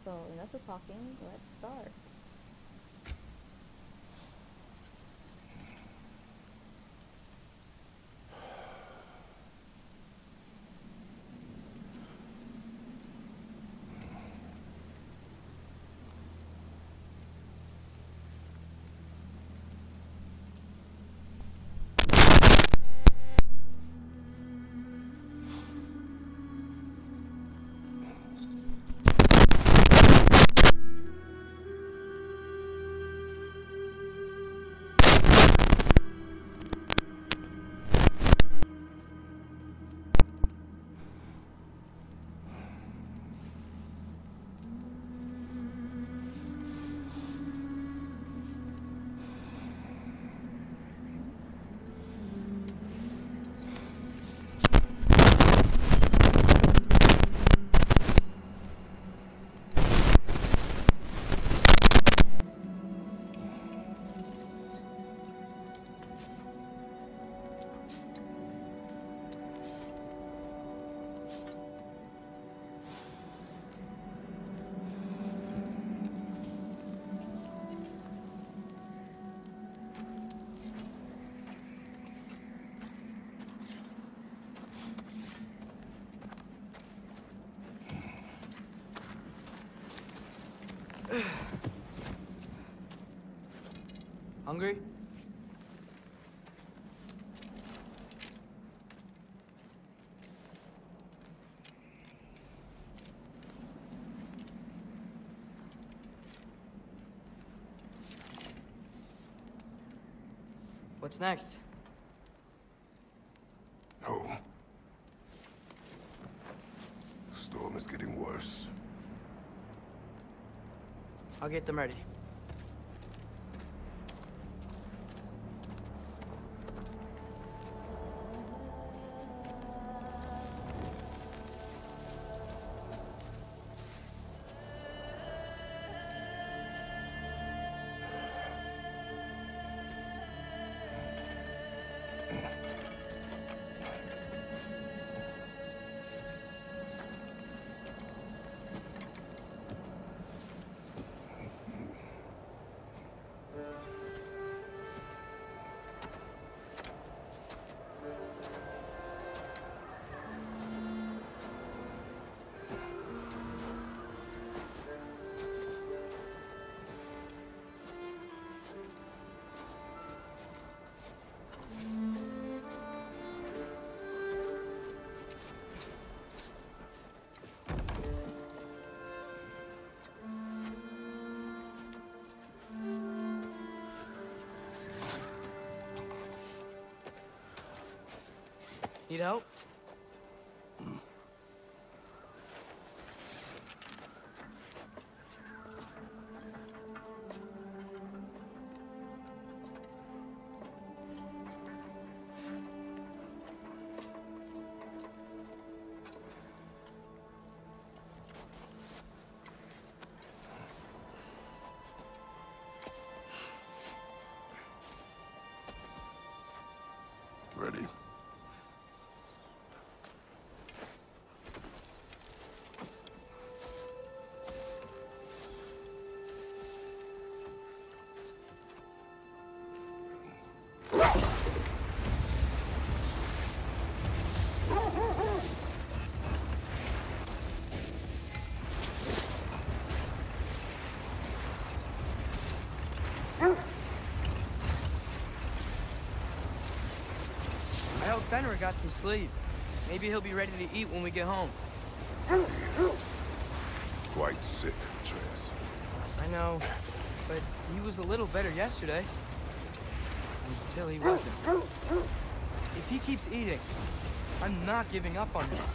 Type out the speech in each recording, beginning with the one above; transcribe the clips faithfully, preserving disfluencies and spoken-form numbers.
So enough of talking, let's start. Hungry? What's next? Home. Storm is getting worse. I'll get them ready. Need help? Ready? I hope Fenrir got some sleep. Maybe he'll be ready to eat when we get home. Yes. Quite sick, Atreus. I know, but he was a little better yesterday. Until he wasn't. If he keeps eating, I'm not giving up on him.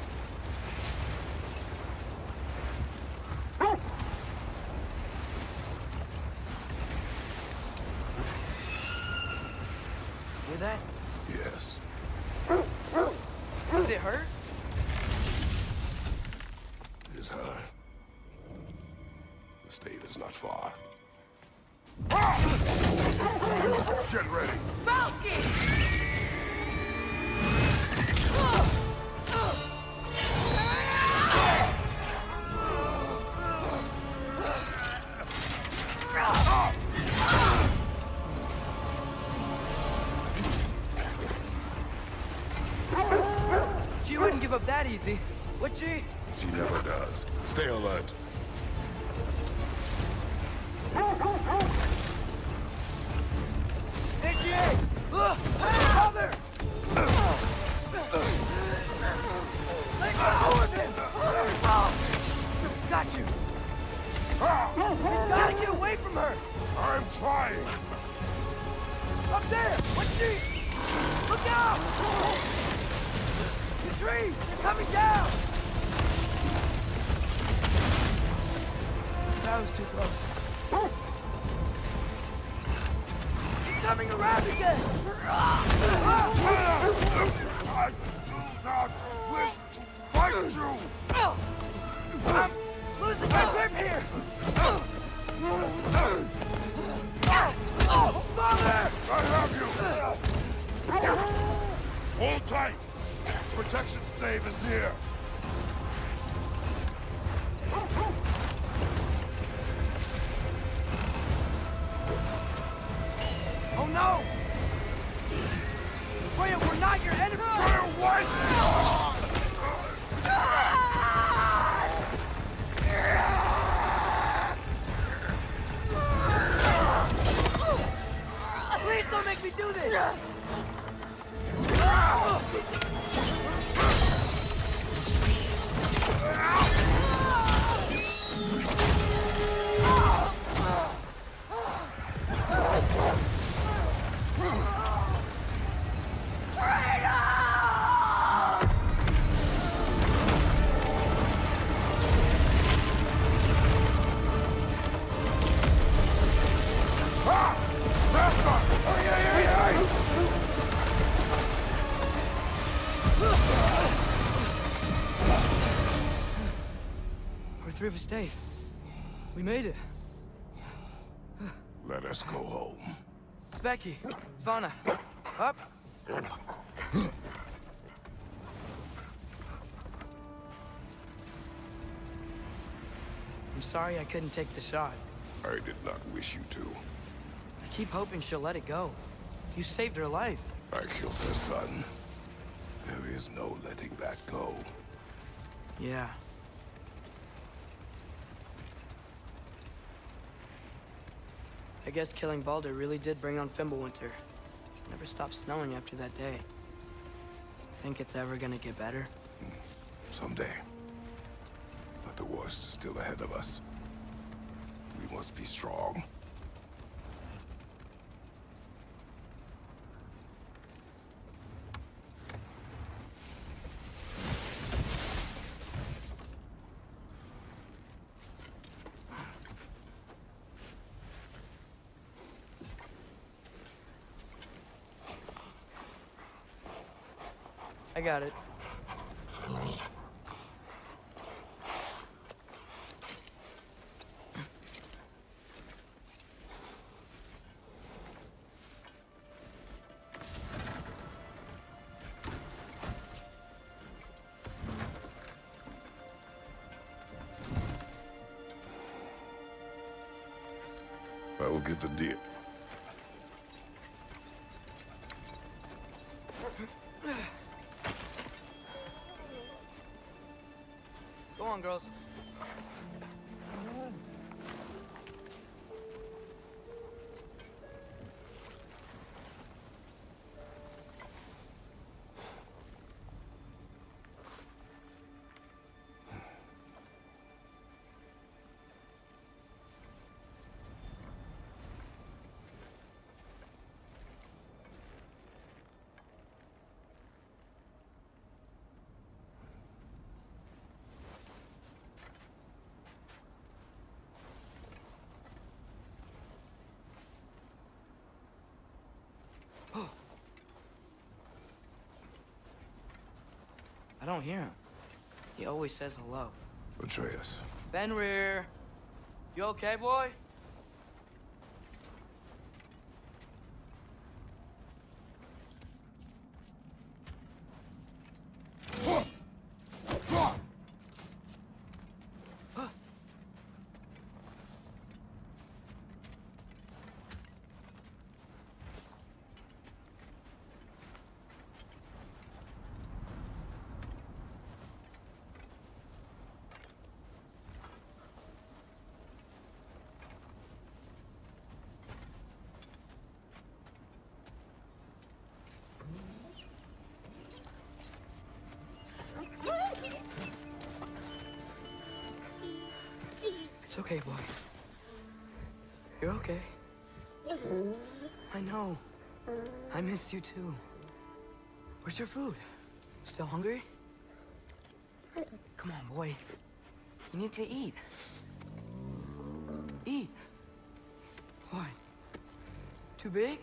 Hear that? Yes. Does it hurt? It is her. The state is not far. Get ready. Falcon! easy. What she? She never does. Stay alert. There she is! Look! Mother! Let go of him! Got you! Gotta get away from her! I'm trying. Up there! What's she? Look out! The trees! They're coming down! That was too close. He's coming around again! I do not wish to fight you! I'm losing my grip here! Father! I have you! Hold tight! Protection stave is near! Oh no! Freya, we're not your enemy! Freya, what? Please don't make me do this! We're through for Stave. We made it. Let us go home. It's Becky. Svana. Up. I'm sorry I couldn't take the shot. I did not wish you to. I keep hoping she'll let it go. You saved her life. I killed her son. There is no letting that go. Yeah. I guess killing Baldur really did bring on Fimbulwinter. Never stopped snowing after that day. Think it's ever gonna get better? Someday. But the worst is still ahead of us. We must be strong. I got it. I will get the deer. Go on, girls. I don't hear him. He always says hello. Atreus. Fenrir! You okay, boy? It's okay, boy. You're okay. I know. I missed you too. Where's your food? Still hungry? Come on, boy. You need to eat. Eat. What? Too big?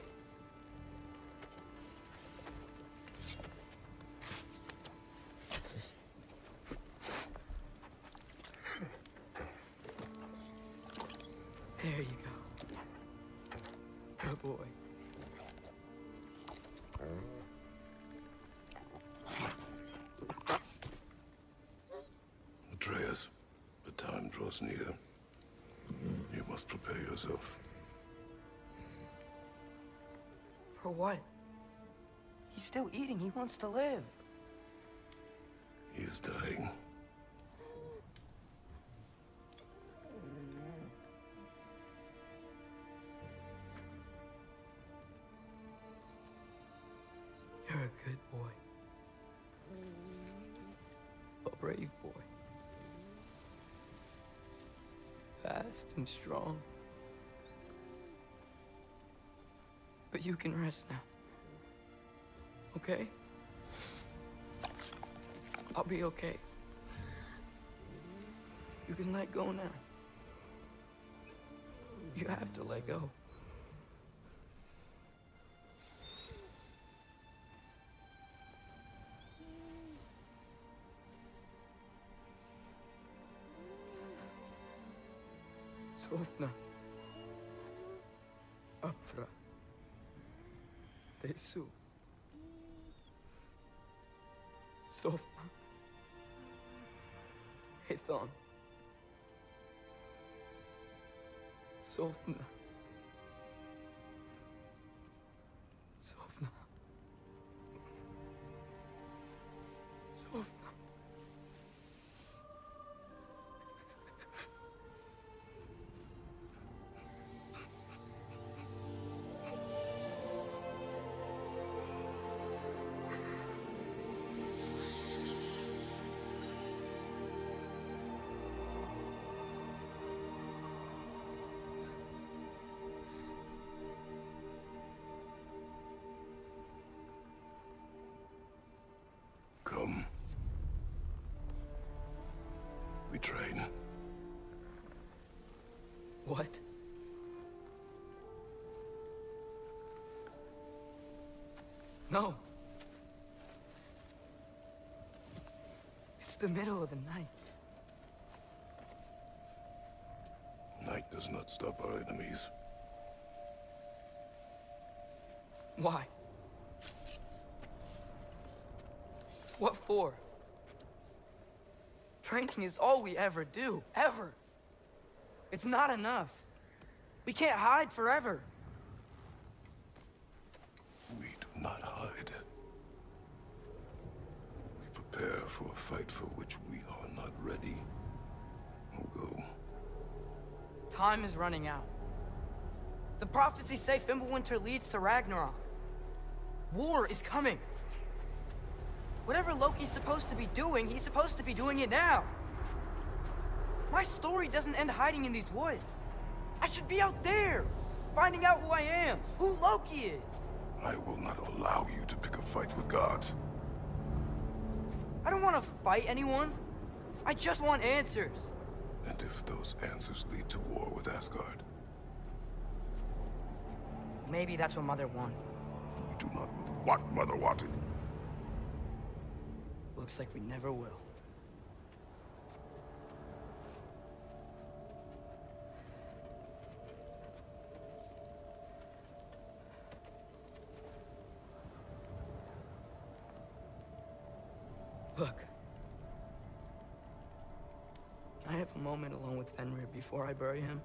There you go. Good boy. Atreus, the time draws near. You must prepare yourself. For what? He's still eating. He wants to live. He is dying. You're a good boy. A brave boy. Fast and strong. But you can rest now. Okay? I'll be okay. You can let go now. You have to let go. Sofna. Afra. Tesu. Sofna. Hethon. Sofna. Sofna. Sofna. Come. We train. What? No. It's the middle of the night. Night does not stop our enemies. Why? What for? Training is all we ever do, ever. It's not enough. We can't hide forever. We do not hide. We prepare for a fight for which we are not ready. We'll go. Time is running out. The prophecies say Fimbulwinter leads to Ragnarok. War is coming. Whatever Loki's supposed to be doing, he's supposed to be doing it now. My story doesn't end hiding in these woods. I should be out there, finding out who I am, who Loki is. I will not allow you to pick a fight with gods. I don't want to fight anyone. I just want answers. And if those answers lead to war with Asgard? Maybe that's what Mother wanted. We do not know what Mother wanted. Looks like we never will. Look. Can I have a moment alone with Fenrir before I bury him?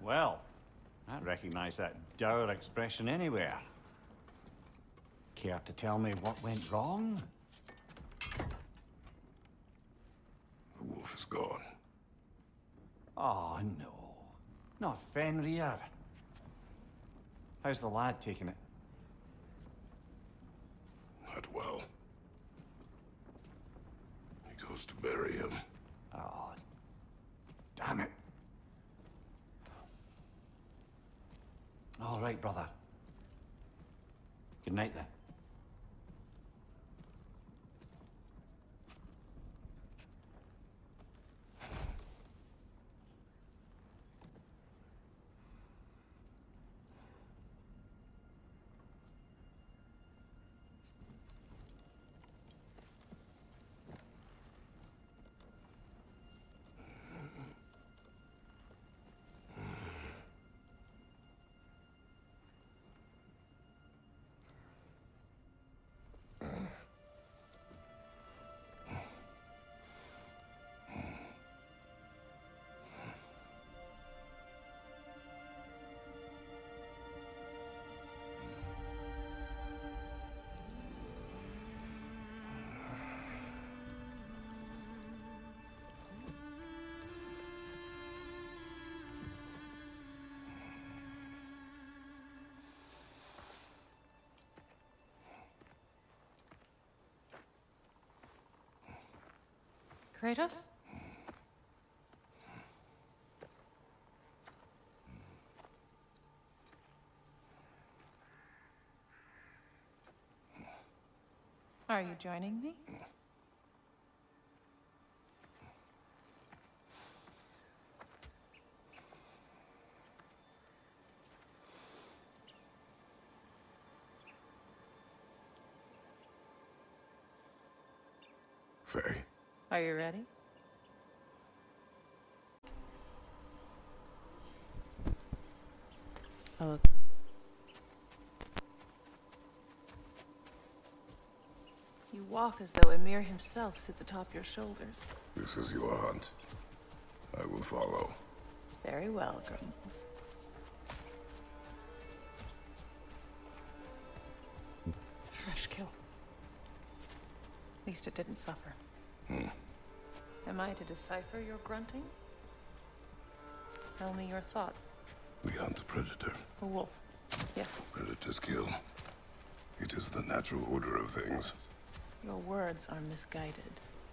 Well, I recognize that dour expression anywhere. Care to tell me what went wrong? The wolf is gone. Oh, no. Not Fenrir. How's the lad taking it? Not well. He goes to bury him. Oh, damn it. All right, brother. Good night, then. Kratos? Are you joining me? Faye. Are you ready? Oh, You walk as though Emir himself sits atop your shoulders. This is your hunt. I will follow. Very well, Grumbles. Fresh kill. At least it didn't suffer. Hmm. Am I to decipher your grunting? Tell me your thoughts. We hunt a predator. A wolf. Yes. Predators kill. It is the natural order of things. Your words are misguided.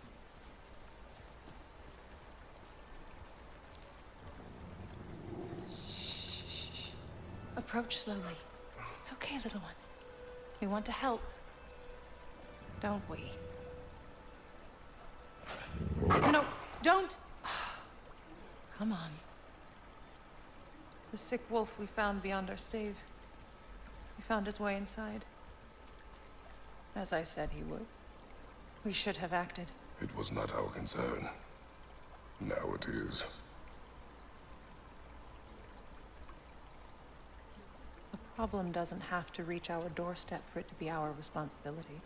Shh. Approach slowly. It's okay, little one. We want to help. Don't we? No, don't! Come on. The sick wolf we found beyond our stave. He found his way inside. As I said he would. We should have acted. It was not our concern. Now it is. The problem doesn't have to reach our doorstep for it to be our responsibility.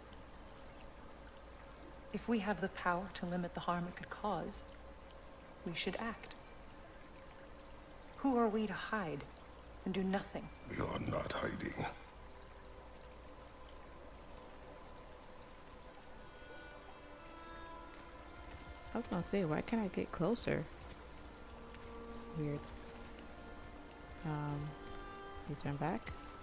If we have the power to limit the harm it could cause, we should act. Who are we to hide and do nothing? We are not hiding. I was gonna say, why can't I get closer? Weird. Um, you turn back.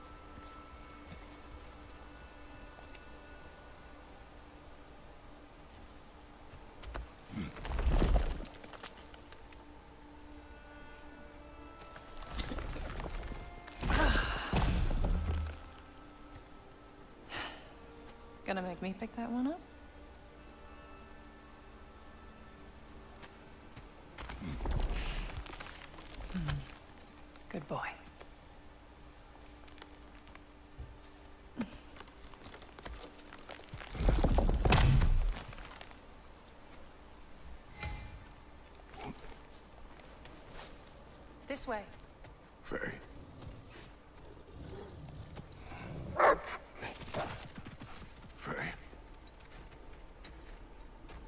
Gonna make me pick that one up? Hmm. Good boy. This way. Faye. Faye.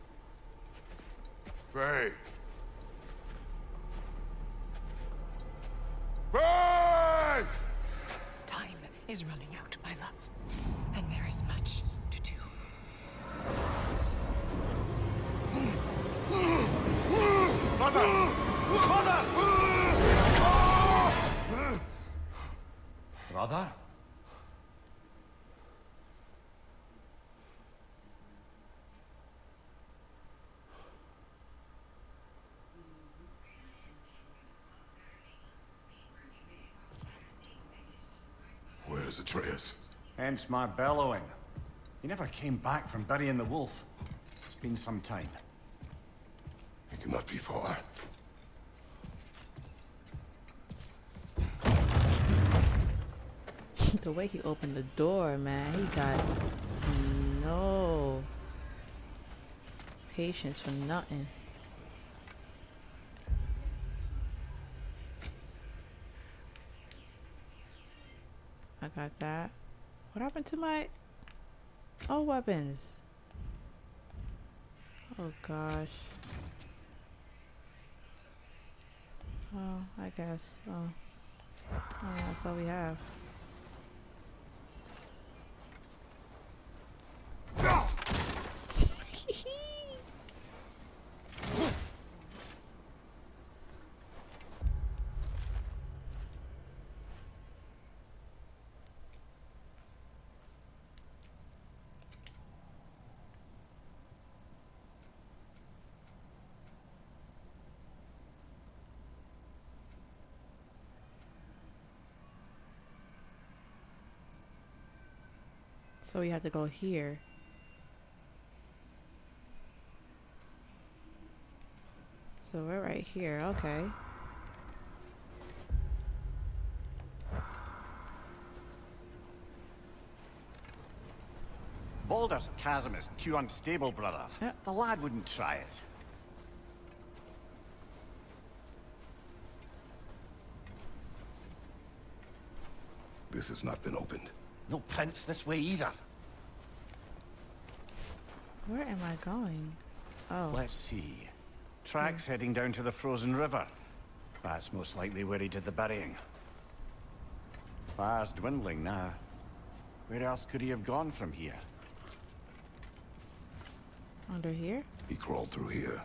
Faye. is running out, my love. And there is much to do. Brother! Brother! Brother? Where's Atreus? Hence my bellowing. He never came back from burying the wolf. It's been some time. He cannot be far. The way he opened the door, man, he got no patience for nothing. I got that. What happened to my oh weapons? Oh gosh. Oh, I guess. Oh, oh that's all we have. So we have to go here. So we're right here, okay. Baldur's Chasm is too unstable, brother. Yeah. The lad wouldn't try it. This has not been opened. No prints this way either. Where am I going? Oh. Let's see. Tracks heading down to the frozen river. That's most likely where he did the burying. Fire's dwindling now. Where else could he have gone from here? Under here? He crawled through here.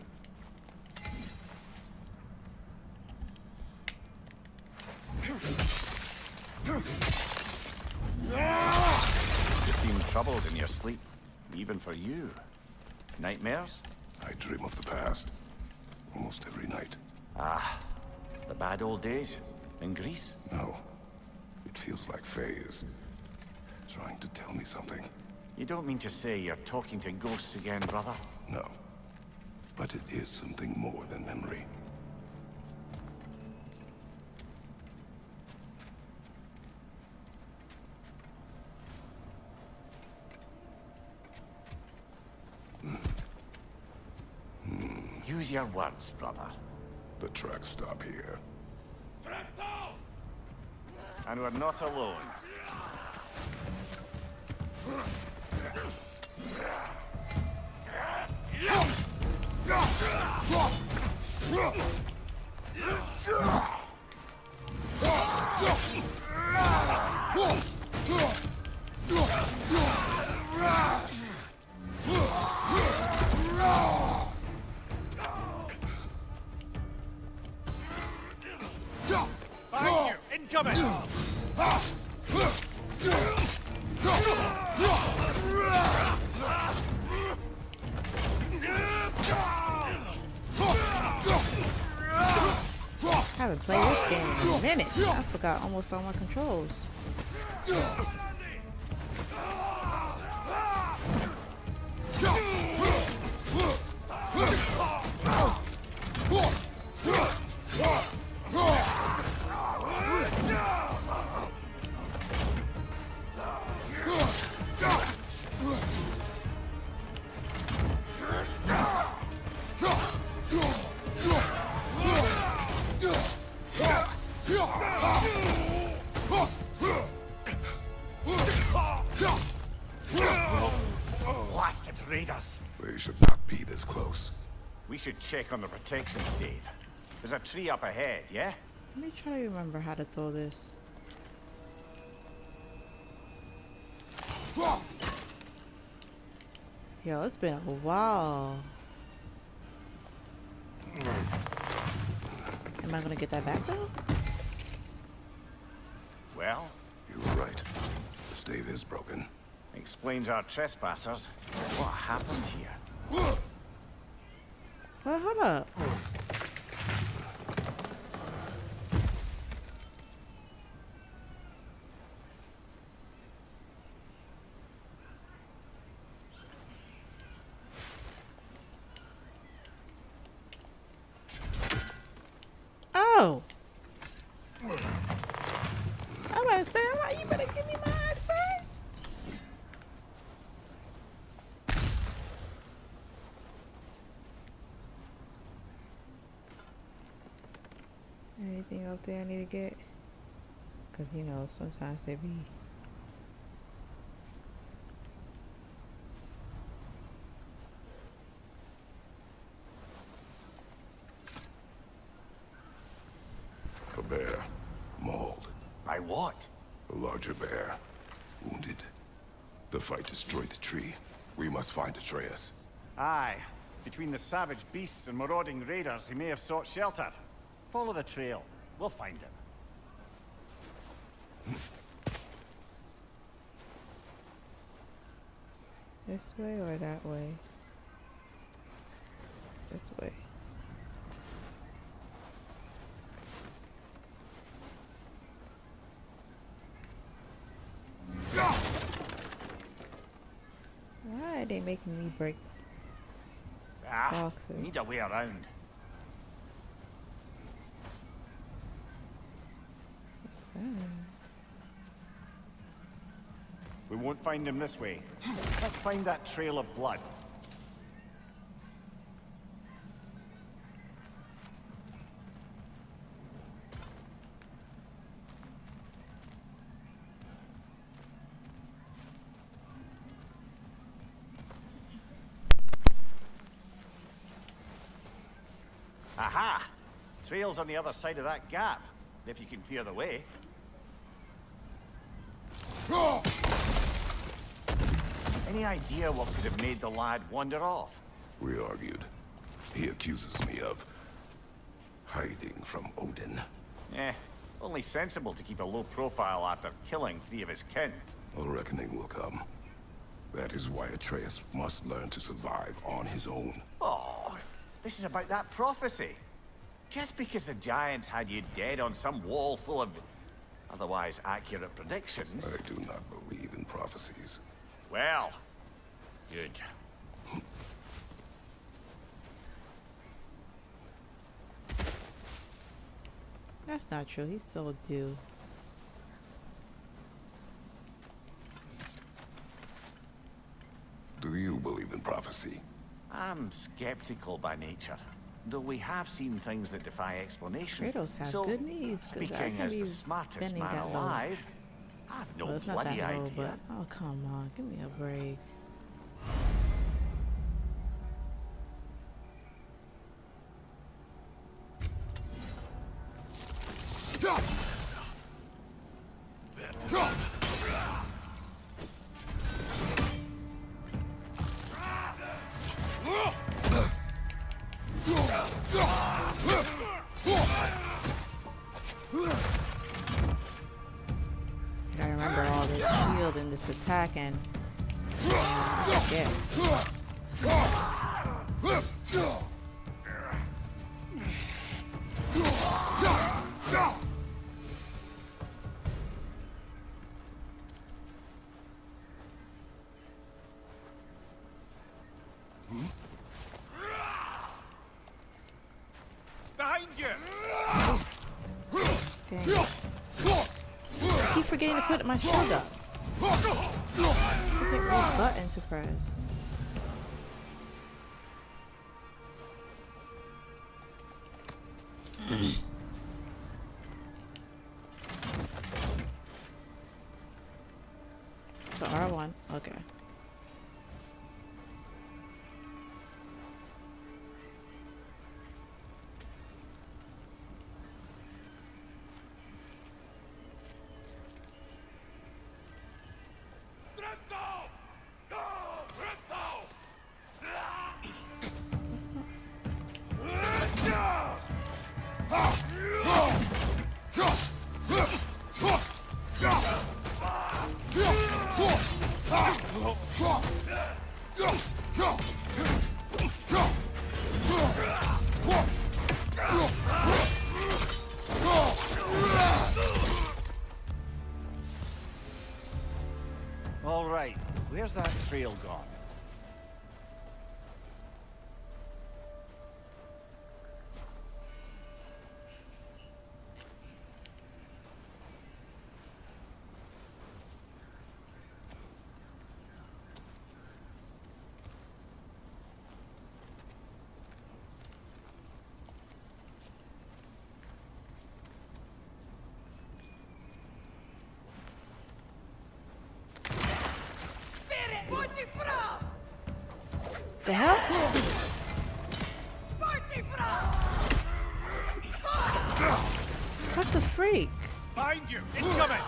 You seem troubled in your sleep, even for you. Nightmares? I dream of the past. Almost every night. Ah, the bad old days in Greece? No. It feels like Faye is trying to tell me something. You don't mean to say you're talking to ghosts again, brother? No. But it is something more than memory. Use your words, brother. The tracks stop here. And we're not alone. Behind you! Incoming! I haven't played this game in a minute. I forgot almost all my controls. Blasted raiders! They should not be this close. We should check on the protection stave. There's a tree up ahead, yeah? Let me try to remember how to throw this. Yo, it's been a while. Am I gonna get that back though? Well, You were right. The stave is broken. explains our trespassers. What happened here? Well, hold up. Oh. I'm about to say, I'm like, you better give me my axe back. Anything up there I need to get? Because, you know, sometimes they be... A bear. Mauled. By what? A larger bear. Wounded. The fight destroyed the tree. We must find Atreus. Aye. Between the savage beasts and marauding raiders, he may have sought shelter. Follow the trail. We'll find him. This way or that way? This way. Why are they making me break Ah, boxes? need a way around. Hmm. We won't find him this way. Let's find that trail of blood. Aha! Trail's on the other side of that gap, if you can clear the way. Any idea what could have made the lad wander off? We argued. He accuses me of hiding from Odin. Eh, only sensible to keep a low profile after killing three of his kin. A reckoning will come. That is why Atreus must learn to survive on his own. Oh, this is about that prophecy. Just because the giants had you dead on some wall full of otherwise accurate predictions. I do not believe in prophecies. Well, good. That's not true. He's so due. Do you believe in prophecy? I'm skeptical by nature, though we have seen things that defy explanation. Kratos has so, good knees, 'cause I speaking can as the be smartest bending man that low. alive, I've no Well, it's not bloody that low, idea. but oh come on, give me a break. I remember all this shield and this attack and yeah. Behind you! Dang it. I keep forgetting to put my shield up. I pick what button to press. So R one, okay. Right. Where's that trail gone? The hell? What the freak? Behind you! Incoming!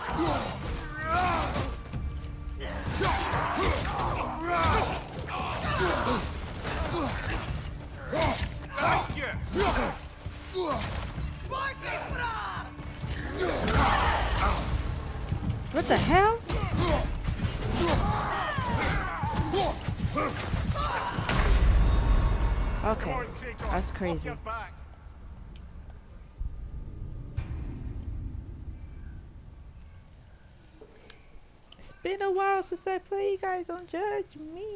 Behind you! What the hell? Okay, that's crazy. It's been a while since I played. You guys don't judge me.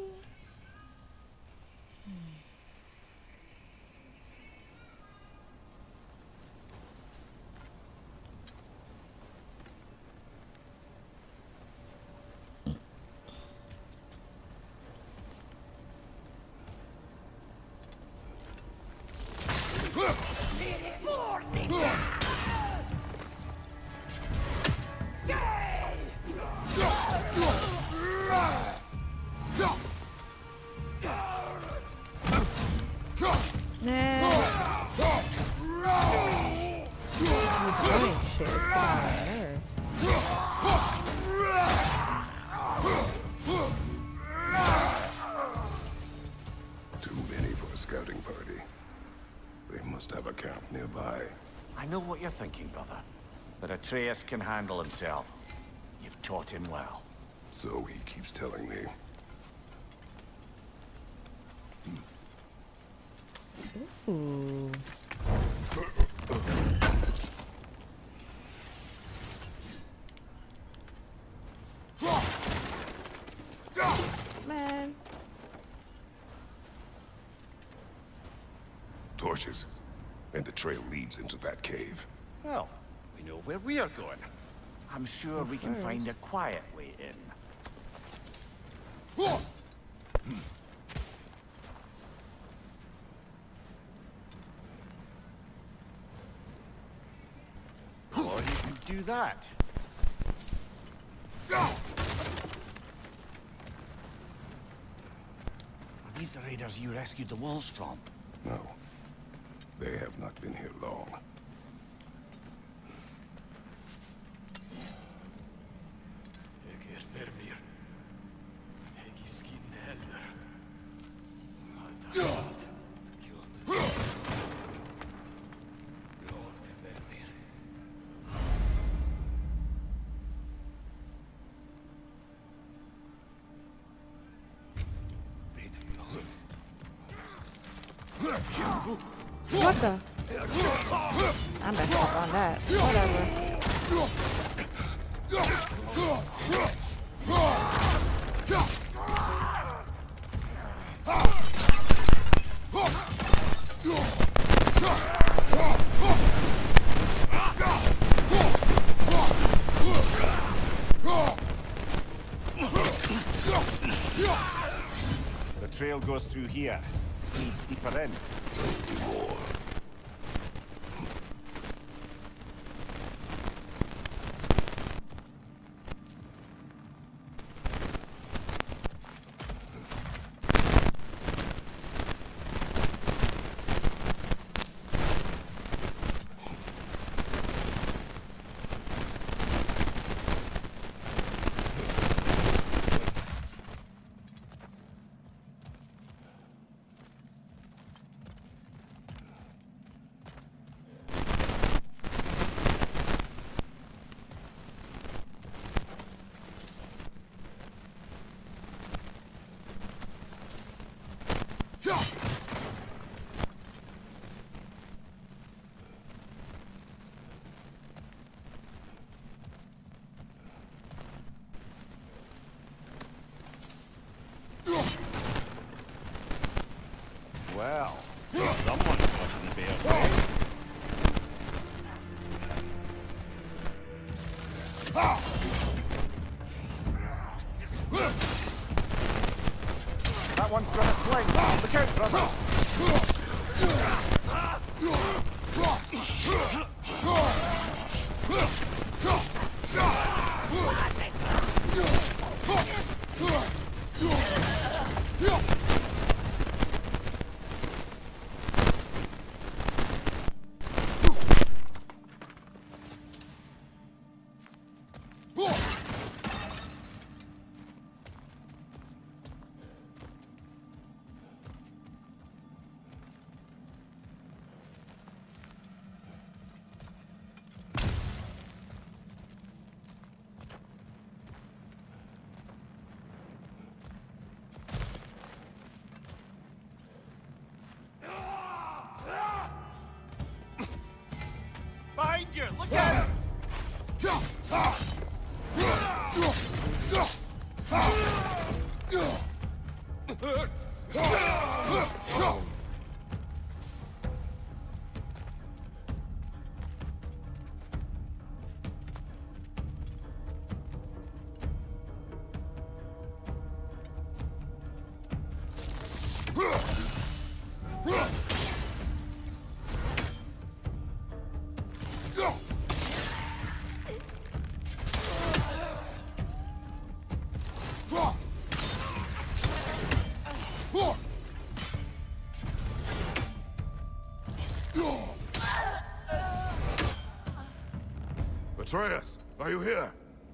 Too many for a scouting party. They must have a camp nearby. I know what you're thinking, brother. But Atreus can handle himself. You've taught him well. So he keeps telling me. Ooh. Man. Torches. And the trail leads into that cave. Well, we know where we are going. I'm sure we can find a quiet way in. Or you can do that. Are these the raiders you rescued the wolves from? No. They have not been here long. What the? I'm back up on that. Whatever. The trail goes through here. Leads deeper in. More. That one's got a sling. Look out, brothers. Behind you! Look out! Atreus, are you here?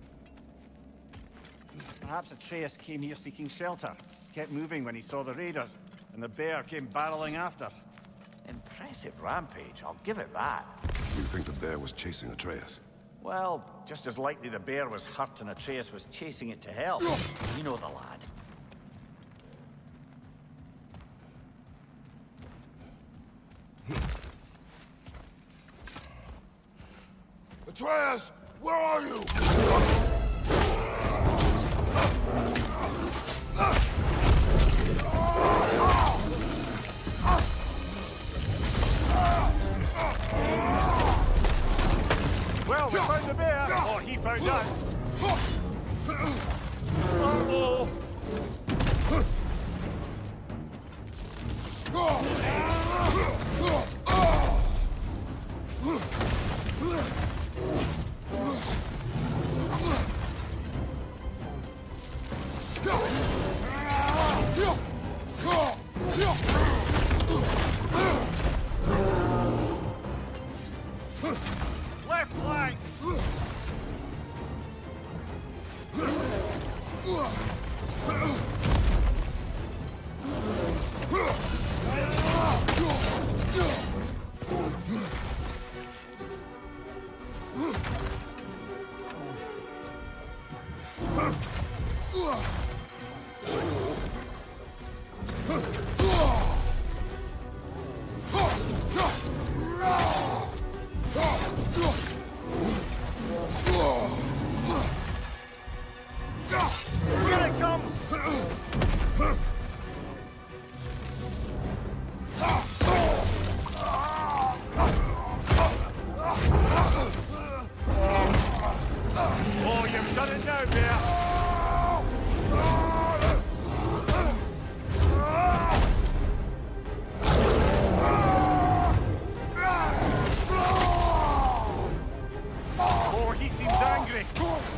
Perhaps Atreus came here seeking shelter. Kept moving when he saw the raiders, and the bear came barreling after. Impressive rampage, I'll give it that. You think the bear was chasing Atreus? Well, just as likely the bear was hurt and Atreus was chasing it to hell. You know the lad. Atreus, where are you? Well, we found the bear, or he found us. Uh-oh. Left flank! Here it comes! Oh, you've done it now, bear! Oh, he seems angry.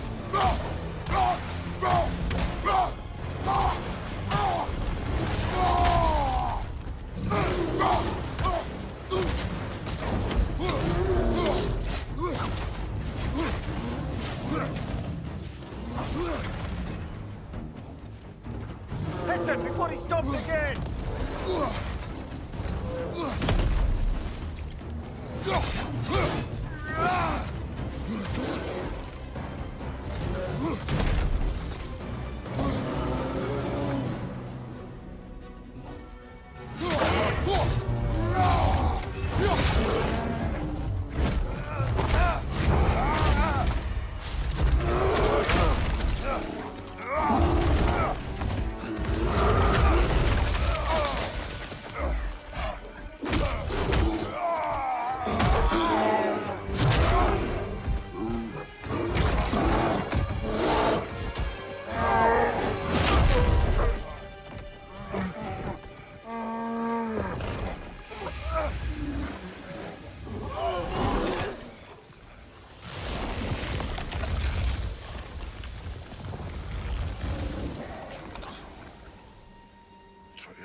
Hit him before he stops again!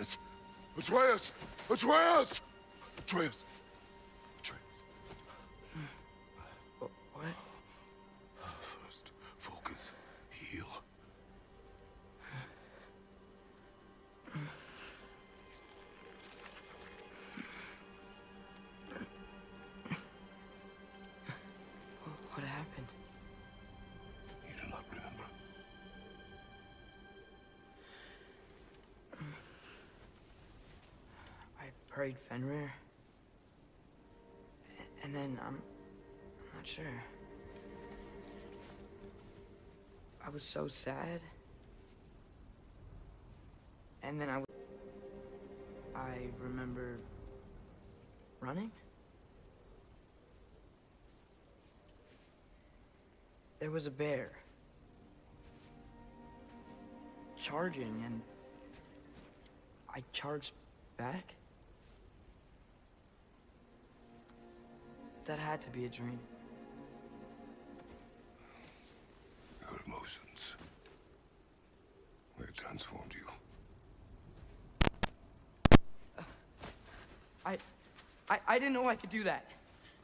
Atreus! Atreus! Atreus! Atreus! Atreus! What? First, focus. Heal. What happened? You do not remember. I buried Fenrir. And then I'm... I'm not sure. I was so sad. And then I... w- I remember... running? There was a bear. Charging, and... I charged back? That had to be a dream. Your emotions. They transformed you. I... I, I didn't know I could do that.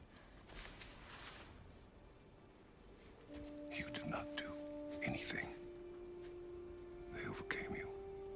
You did not do anything. They overcame you.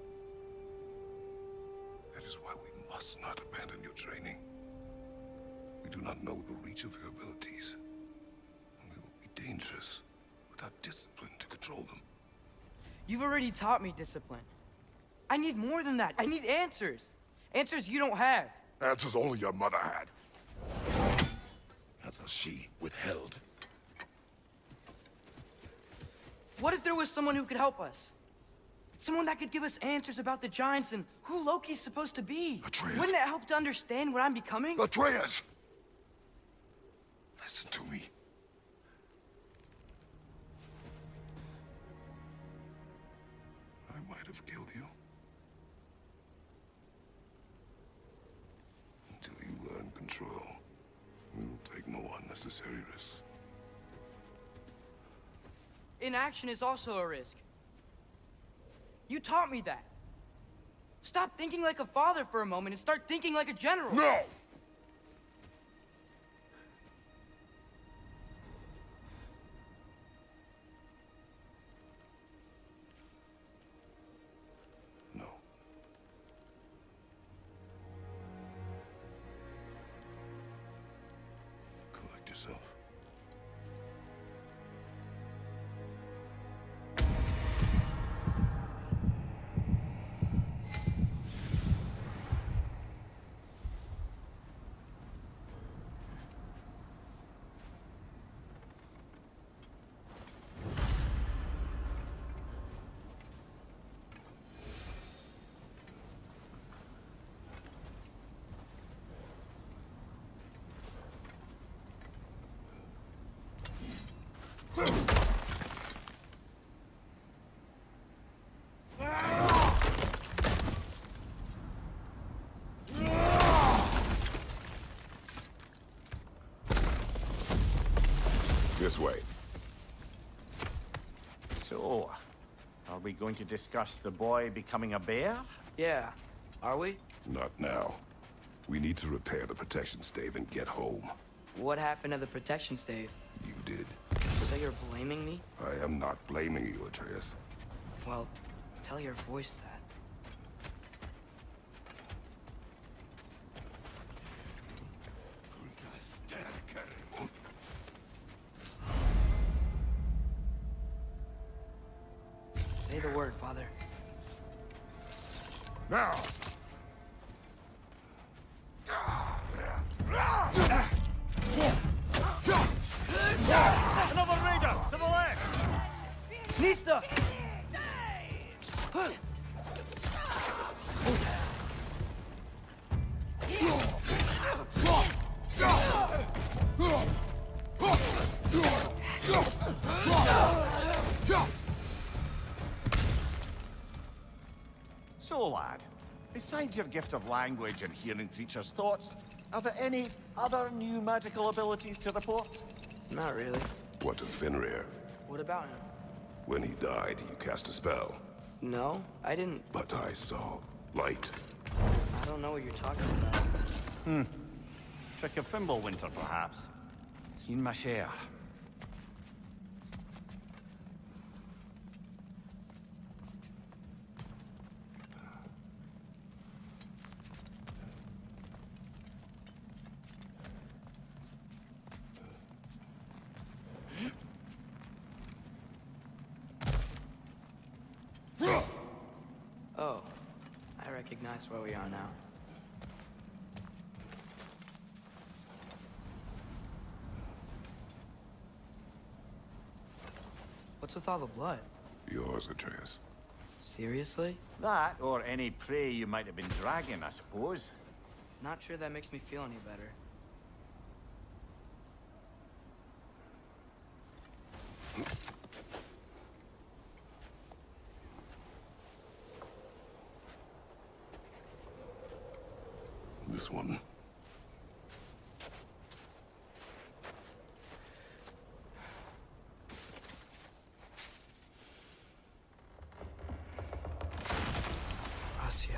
That is why we must not abandon your training. We do not know the reach of your abilities. And we will be dangerous without discipline to control them. You've already taught me discipline. I need more than that. I need answers. Answers you don't have. Answers only your mother had. Answers she withheld. What if there was someone who could help us? Someone that could give us answers about the Giants and who Loki's supposed to be. Atreus. Wouldn't it help to understand what I'm becoming? Atreus! Listen to me. I might have killed you. Until you learn control, we will take no unnecessary risks. Inaction is also a risk. You taught me that. Stop thinking like a father for a moment and start thinking like a general. No! No. Collect yourself. This way. So, are we going to discuss the boy becoming a bear? Yeah, are we? Not now. We need to repair the protection stave and get home. What happened to the protection stave? You did. So you're blaming me? I am not blaming you, Atreus. Well, tell your voice that. Say the word, Father. Now! Another raider! To the left! Nista! So, lad, besides your gift of language and hearing creatures' thoughts, are there any other new magical abilities to report? Not really. What of Fenrir? What about him? When he died, you cast a spell. No, I didn't. But I saw light I don't know what you're talking about. Hmm. Trick of Fimbulwinter, perhaps. Seen my share. Oh, I recognize where we are now. What's with all the blood? Yours, Atreus. Seriously? That, or any prey you might have been dragging, I suppose. Not sure that makes me feel any better. This one. Asya.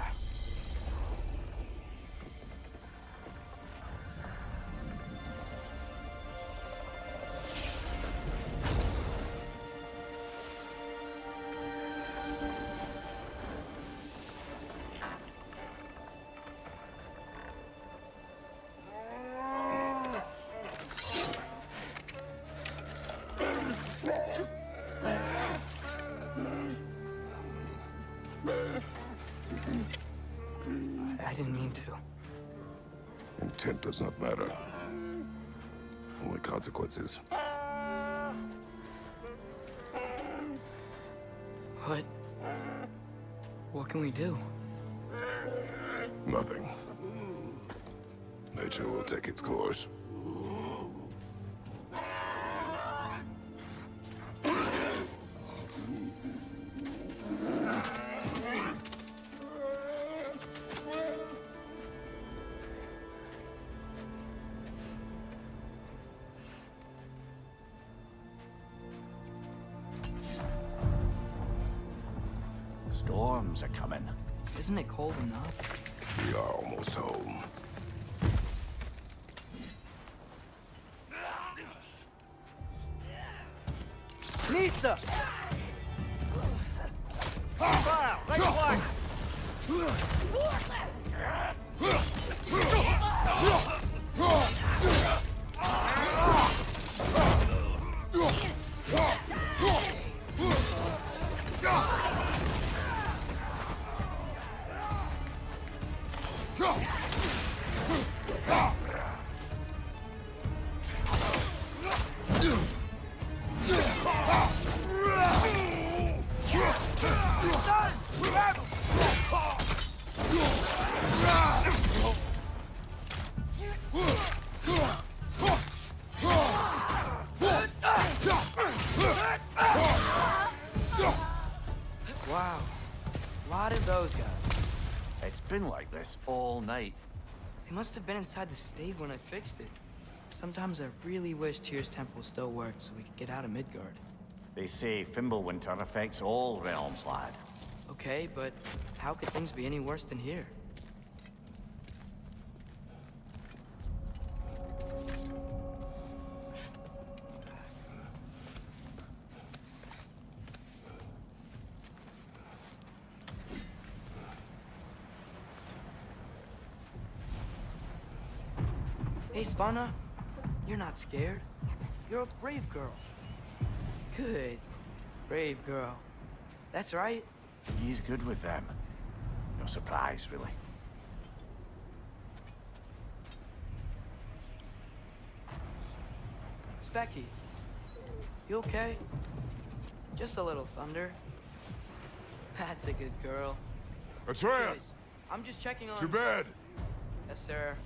I didn't mean to. Intent does not matter. Only consequences. What? What can we do? Nothing. Nature will take its course. Storms are coming. Isn't it cold enough? We are almost home. Nista! Fire! Right flank! Wow. A lot of those guys. It's been like this all night. They must have been inside the stave when I fixed it. Sometimes I really wish Tyr's temple still worked so we could get out of Midgard. They say Fimbulwinter affects all realms, lad. Okay, but how could things be any worse than here? Hey, Svanna, you're not scared. You're a brave girl. Good. Brave girl. That's right. He's good with them. No surprise, really. Specky, you okay? Just a little thunder. That's a good girl. Atreus! Guys, I'm just checking on... To bed! Yes, sir.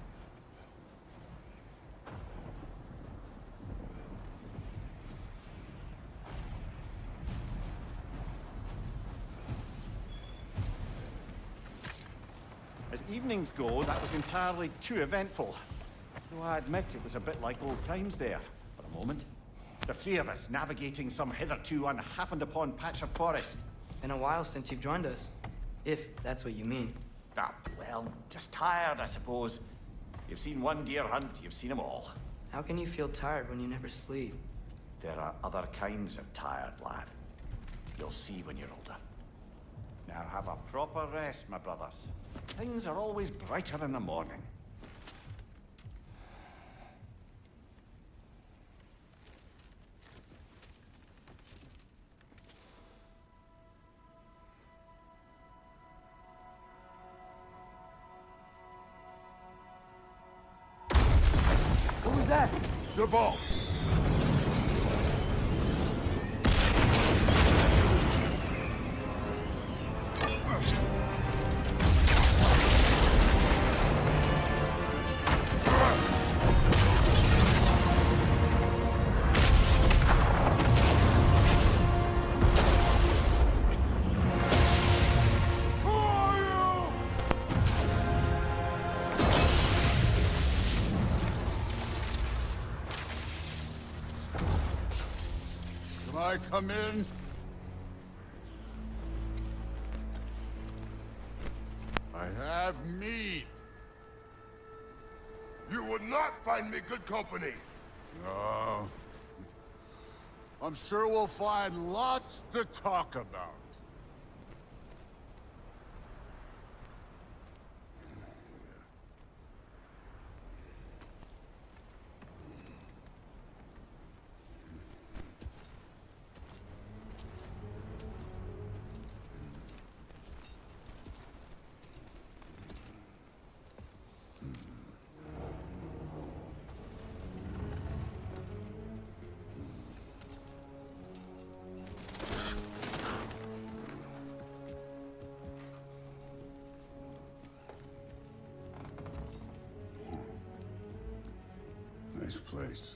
As evenings go, that was entirely too eventful. Though I admit it was a bit like old times there, for a moment. The three of us navigating some hitherto unhappened upon patch of forest. Been a while since you've joined us. If that's what you mean. Ah, well, just tired, I suppose. You've seen one deer hunt, you've seen them all. How can you feel tired when you never sleep? There are other kinds of tired, lad. You'll see when you're older. Now have a proper rest, my brothers. Things are always brighter in the morning. What was that? Your ball. I come in? I have meat. You would not find me good company. No. I'm sure we'll find lots to talk about. Nice place.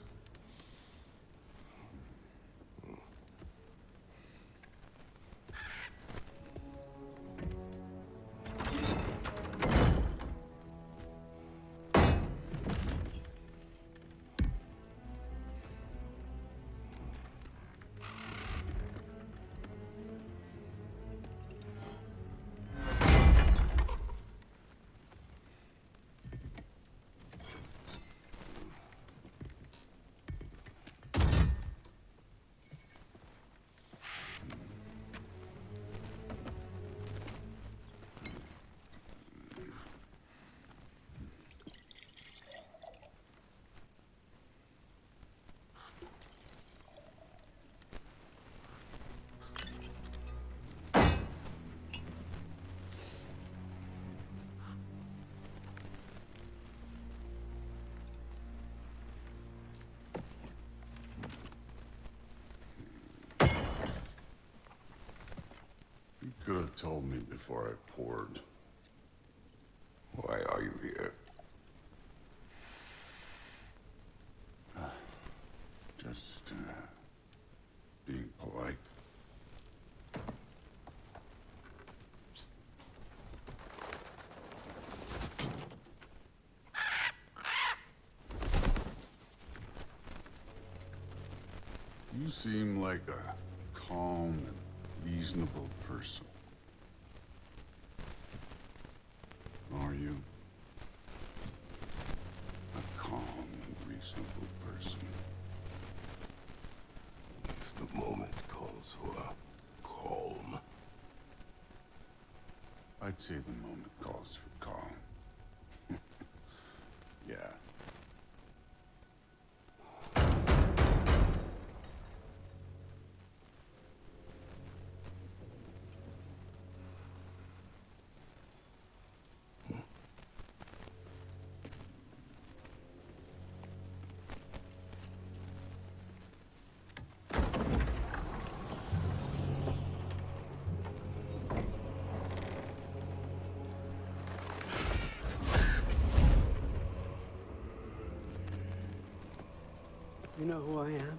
You could have told me before I poured. Why are you here? Just, uh, being polite. You seem like a calm and reasonable person. Are you? A calm and reasonable person. If the moment calls for calm. I'd say the moment calls for calm. Yeah. You know who I am?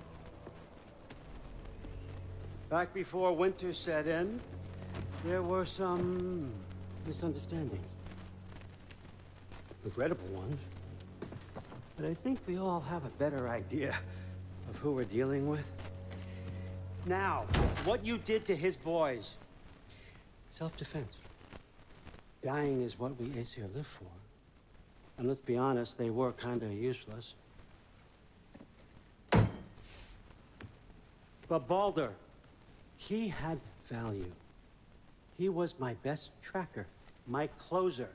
Back before winter set in, there were some misunderstandings. Regrettable ones. But I think we all have a better idea of who we're dealing with. Now, what you did to his boys. Self-defense. Dying is what we Aesir live for. And let's be honest, they were kinda useless. But Baldur, he had value. He was my best tracker, my closer.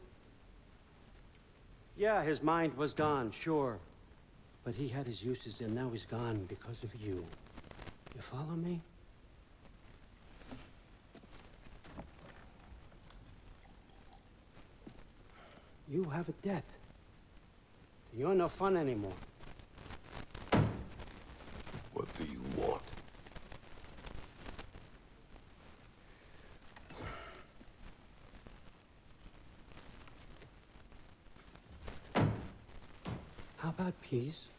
Yeah, his mind was gone, sure. But he had his uses, and now he's gone because of you. You follow me? You have a debt. You're no fun anymore. What do you want? How about peace?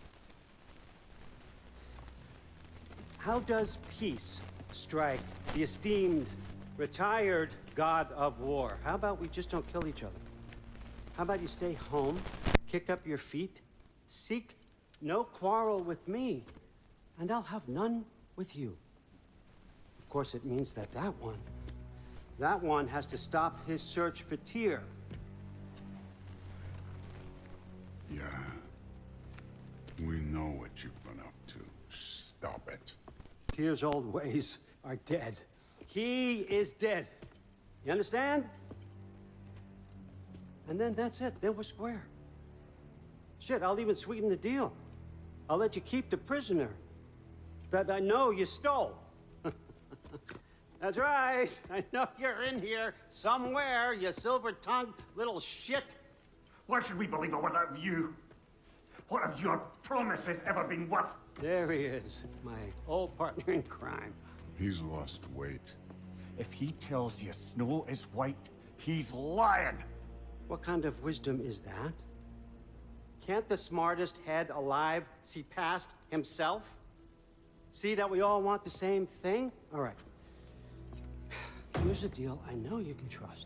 How does peace strike the esteemed, retired god of war? How about we just don't kill each other? How about you stay home, kick up your feet, seek no quarrel with me, and I'll have none with you. Of course, it means that that one, that one has to stop his search for Tyr. Yeah. We know what you've been up to. Stop it. Tyr's old ways are dead. He is dead. You understand? And then that's it. Then we're square. Shit, I'll even sweeten the deal. I'll let you keep the prisoner that I know you stole. That's right. I know you're in here somewhere, you silver-tongued little shit. Why should we believe a word out of you? What have your promises ever been worth? There he is, my old partner in crime. He's lost weight. If he tells you snow is white, he's lying. What kind of wisdom is that? Can't the smartest head alive see past himself? See that we all want the same thing? All right. Here's a deal I know you can trust.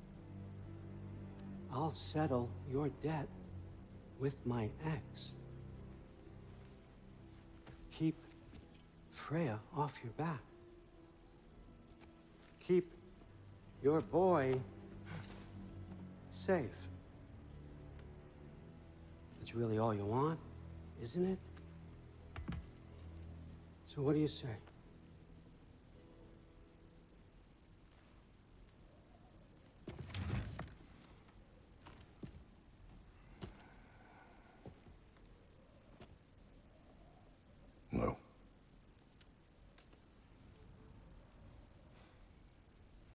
I'll settle your debt with my ex. Keep Freya off your back. Keep your boy safe. That's really all you want, isn't it? So what do you say?